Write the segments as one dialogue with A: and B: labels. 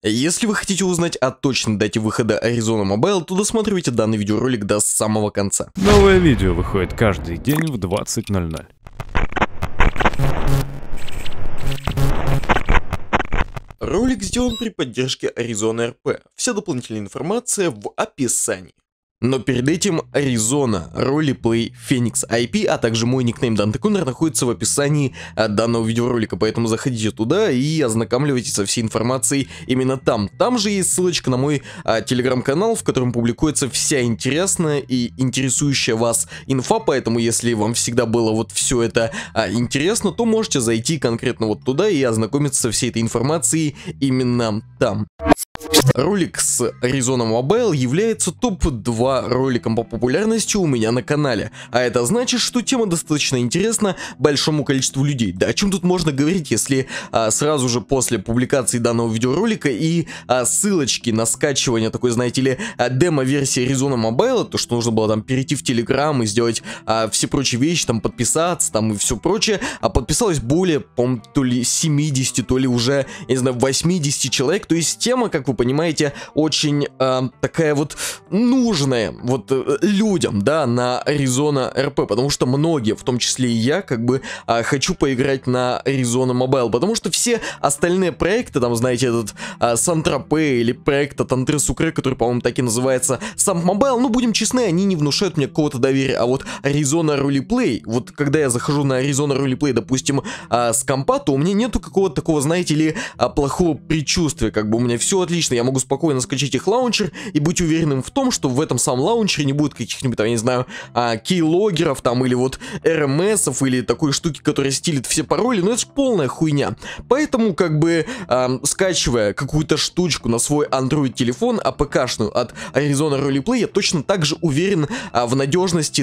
A: Если вы хотите узнать о точной дате выхода Arizona Mobile, то досматривайте данный видеоролик до самого конца.
B: Новое видео выходит каждый день в 20:00.
A: Ролик сделан при поддержке Arizona RP. Вся дополнительная информация в описании. Но перед этим Arizona, Roleplay, Phoenix IP, а также мой никнейм DanteConner находится в описании данного видеоролика, поэтому заходите туда и ознакомливайтесь со всей информацией именно там. Там же есть ссылочка на мой телеграм-канал, в котором публикуется вся интересная и интересующая вас инфа, поэтому если вам всегда было вот все это интересно, то можете зайти конкретно вот туда и ознакомиться со всей этой информацией именно там. Ролик с Arizona Mobile является топ-2 роликом по популярности у меня на канале, а это значит, что тема достаточно интересна большому количеству людей. Да о чем тут можно говорить, если сразу же после публикации данного видеоролика и ссылочки на скачивание такой, знаете ли, демо-версии Arizona Mobile, то что нужно было там перейти в Telegram и сделать все прочие вещи, там подписаться, там и все прочее, а подписалось более, по-моему, то ли 70, то ли уже, я не знаю, 80 человек, то есть тема, как вы понимаете, очень такая вот нужная вот людям, да, на Arizona RP, потому что многие, в том числе и я, как бы хочу поиграть на Arizona Mobile, потому что все остальные проекты, там, знаете, этот Сан-Тропе или проект от Андре Сукре, который, по-моему, так и называется, Самп Mobile, ну, будем честны, они не внушают мне какого-то доверия, а вот Arizona Roleplay, вот когда я захожу на Arizona Roleplay, допустим, с компа, то у меня нету какого-то такого, знаете ли, плохого предчувствия, как бы у меня все отлично, я могу спокойно скачать их лаунчер и быть уверенным в том, что в этом самом лаунчере не будет каких-нибудь, там, я не знаю, кейлогеров там или вот РМСов или такой штуки, которая стилит все пароли, но это же полная хуйня. Поэтому, как бы, скачивая какую-то штучку на свой Android телефон, АПКшную от Arizona Roleplay, я точно так же уверен в надежности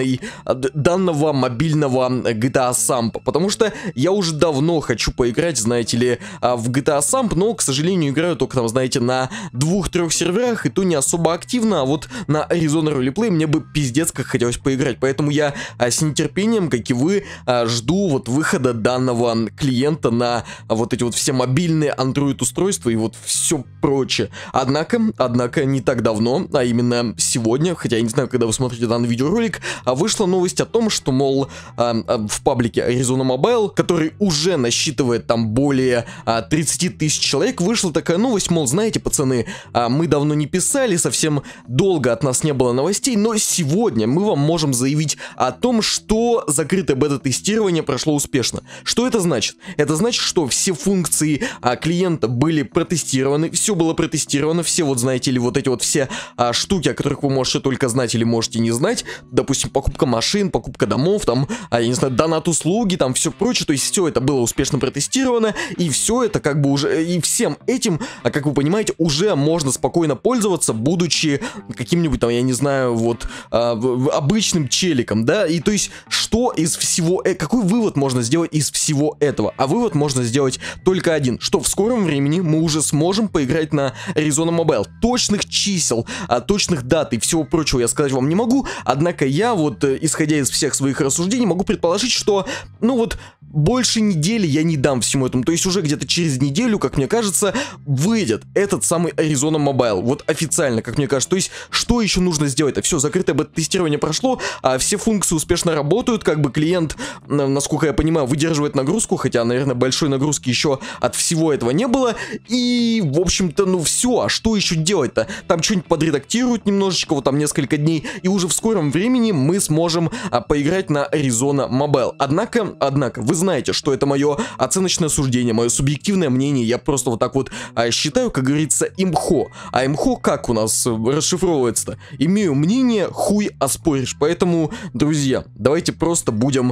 A: данного мобильного GTA Samp, потому что я уже давно хочу поиграть, знаете ли, в GTA Samp, но, к сожалению, играю только там, знаете, на 2-3 серверах, и то не особо активно, а вот на Arizona Roleplay мне бы пиздец как хотелось поиграть, поэтому я с нетерпением, как и вы, жду вот выхода данного клиента на вот эти вот все мобильные Android устройства и вот все прочее. Однако, не так давно, а именно сегодня, хотя я не знаю, когда вы смотрите данный видеоролик, вышла новость о том, что, мол, в паблике Arizona Mobile, который уже насчитывает там более 30 тысяч человек, вышла такая новость, мол, знаете, пацаны, мы давно не писали, совсем долго от нас не было новостей, но сегодня мы вам можем заявить о том, что закрытое бета-тестирование прошло успешно. Что это значит? Это значит, что все функции клиента были протестированы, все было протестировано, все вот, знаете ли, вот эти вот все штуки, о которых вы можете только знать или можете не знать, допустим, покупка машин, покупка домов, там, я не знаю, донат-услуги, там, все прочее, то есть все это было успешно протестировано, и все это как бы уже, и всем этим, как вы понимаете, уже можно спокойно пользоваться, будучи каким-нибудь там, я не знаю, вот, обычным челиком, да, и то есть, что из всего, какой вывод можно сделать из всего этого? А вывод можно сделать только один, что в скором времени мы уже сможем поиграть на Arizona Mobile. Точных чисел, точных дат и всего прочего я сказать вам не могу, однако я вот, исходя из всех своих рассуждений, могу предположить, что, ну вот, больше недели я не дам всему этому, то есть уже где-то через неделю, как мне кажется, выйдет этот самый Arizona Mobile, вот официально, как мне кажется. То есть, что еще нужно сделать? Все, закрытое бета-тестирование прошло, все функции успешно работают, как бы клиент, насколько я понимаю, выдерживает нагрузку, хотя, наверное, большой нагрузки еще от всего этого не было, и, в общем-то, ну все, а что еще делать-то? Там что-нибудь подредактируют немножечко, вот там несколько дней, и уже в скором времени мы сможем поиграть на Arizona Mobile. Однако, вы знаете, что это мое оценочное суждение, мое субъективное мнение, я просто вот так вот считаю, как говорится, имхо. А имхо как у нас расшифровывается-то? Имею мнение, хуй оспоришь. Поэтому, друзья, давайте просто будем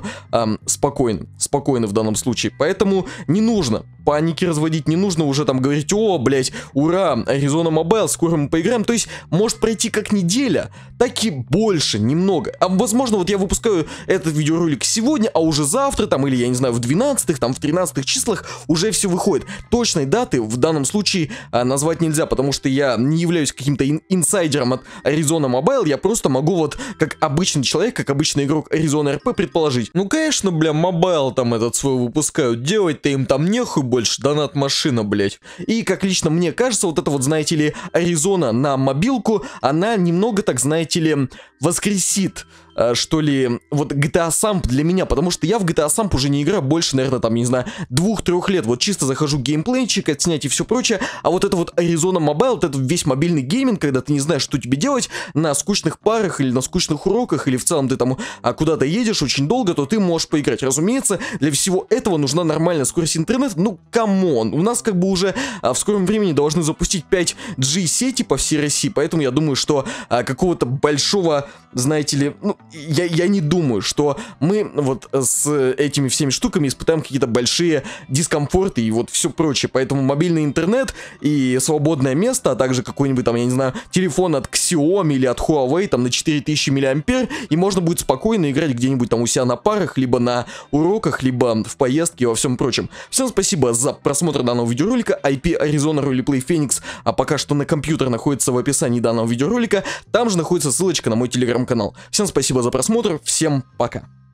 A: спокойны в данном случае. Поэтому не нужно паники разводить, не нужно уже там говорить: о, блять, ура, Arizona Mobile, скоро мы поиграем. То есть, может пройти как неделя, так и больше, немного. А возможно, вот я выпускаю этот видеоролик сегодня, а уже завтра, там, или, я не знаю, в 12-х, там, в 13-х числах уже все выходит. Точной даты в данном случае назвать нельзя, потому что я не являюсь каким-то инсайдером от Arizona Mobile, я просто могу вот как обычный человек, как обычный игрок Arizona RP предположить. Ну, конечно, бля, Mobile там этот свой выпускают, делать-то им там нехуй больше, донат-машина, блять. И как лично мне кажется, вот это вот, знаете ли, Arizona на мобилку, она немного, так знаете ли, воскресит, что ли, вот GTA Samp для меня, потому что я в GTA Samp уже не играю больше, наверное, там, не знаю, 2-3 лет, вот чисто захожу геймплейчик, отснять и все прочее, а вот это вот Arizona Mobile, вот этот весь мобильный гейминг, когда ты не знаешь, что тебе делать на скучных парах или на скучных уроках, или в целом ты там куда-то едешь очень долго, то ты можешь поиграть. Разумеется, для всего этого нужна нормальная скорость интернета, ну, камон, у нас как бы уже в скором времени должны запустить 5G сети по всей России, поэтому я думаю, что какого-то большого, знаете ли, ну, я не думаю, что мы вот с этими всеми штуками испытаем какие-то большие дискомфорты и вот все прочее. Поэтому мобильный интернет и свободное место, а также какой-нибудь там, я не знаю, телефон от Xiaomi или от Huawei там на 4000 мА, и можно будет спокойно играть где-нибудь там у себя на парах, либо на уроках, либо в поездке и во всем прочем. Всем спасибо за просмотр данного видеоролика. IP Arizona Roleplay Phoenix, а пока что на компьютер находится в описании данного видеоролика. Там же находится ссылочка на мой телеграм-канал. Всем спасибо за просмотр, всем пока.